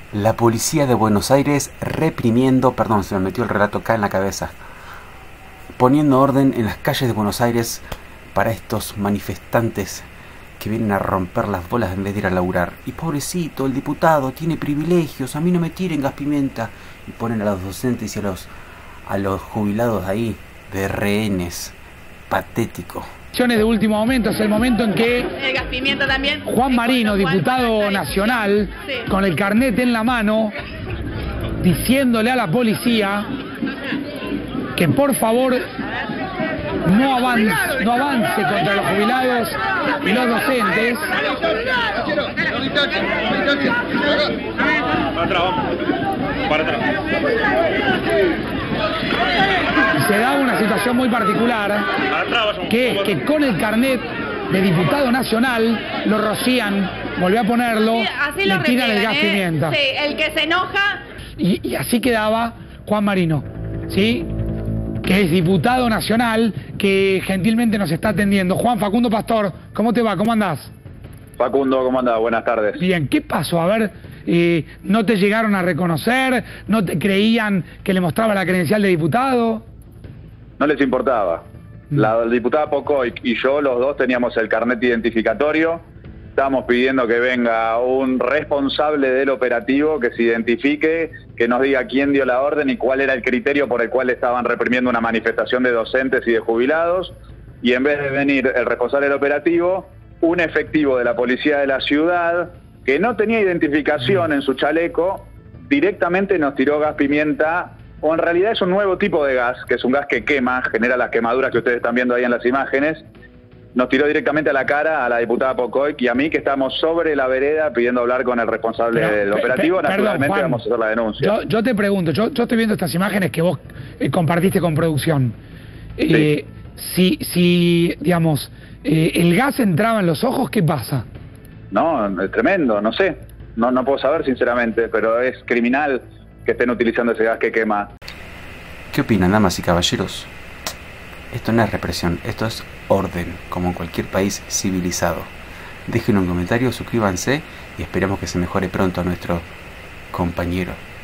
La policía de Buenos Aires reprimiendo, perdón, se me metió el relato acá en la cabeza, poniendo orden en las calles de Buenos Aires para estos manifestantes que vienen a romper las bolas en vez de ir a laburar. Y pobrecito, el diputado tiene privilegios, a mí no me tiren gas pimienta. Y ponen a los docentes y a los jubilados ahí de rehenes. Patético. De último momento, es el momento en que el gas pimienta también. Juan Marino, diputado nacional, con el carnet en la mano, diciéndole a la policía que por favor no avance contra los jubilados y los docentes. Para atrás. Se da una situación muy particular, que es que con el carnet de diputado nacional lo rocían, volvió a ponerlo, le tiran el gas pimienta. Sí, el que se enoja. Y así quedaba Juan Marino, ¿sí? Que es diputado nacional, que gentilmente nos está atendiendo. Juan Facundo Pastor, ¿cómo te va? ¿Cómo andás? Facundo, ¿cómo andás? Buenas tardes. Bien, ¿qué pasó? A ver, ¿no te llegaron a reconocer? ¿No te creían que le mostraba la credencial de diputado? No les importaba. La diputada Pocoy y yo, los dos, teníamos el carnet identificatorio. Estamos pidiendo que venga un responsable del operativo, que se identifique, que nos diga quién dio la orden y cuál era el criterio por el cual estaban reprimiendo una manifestación de docentes y de jubilados. Y en vez de venir el responsable del operativo, un efectivo de la policía de la ciudad, que no tenía identificación en su chaleco, directamente nos tiró gas pimienta, o en realidad es un nuevo tipo de gas, que es un gas que quema, genera las quemaduras que ustedes están viendo ahí en las imágenes. Nos tiró directamente a la cara a la diputada Pocoy y a mí, que estamos sobre la vereda pidiendo hablar con el responsable del operativo. Naturalmente, Juan, vamos a hacer la denuncia. Yo te pregunto, yo estoy viendo estas imágenes que vos compartiste con producción. Sí. Si digamos, el gas entraba en los ojos, ¿qué pasa? No, es tremendo, no sé. No puedo saber sinceramente, pero es criminal que estén utilizando ese gas que quema. ¿Qué opinan, damas y caballeros? Esto no es represión, esto es orden, como en cualquier país civilizado. Dejen un comentario, suscríbanse y esperemos que se mejore pronto a nuestro compañero.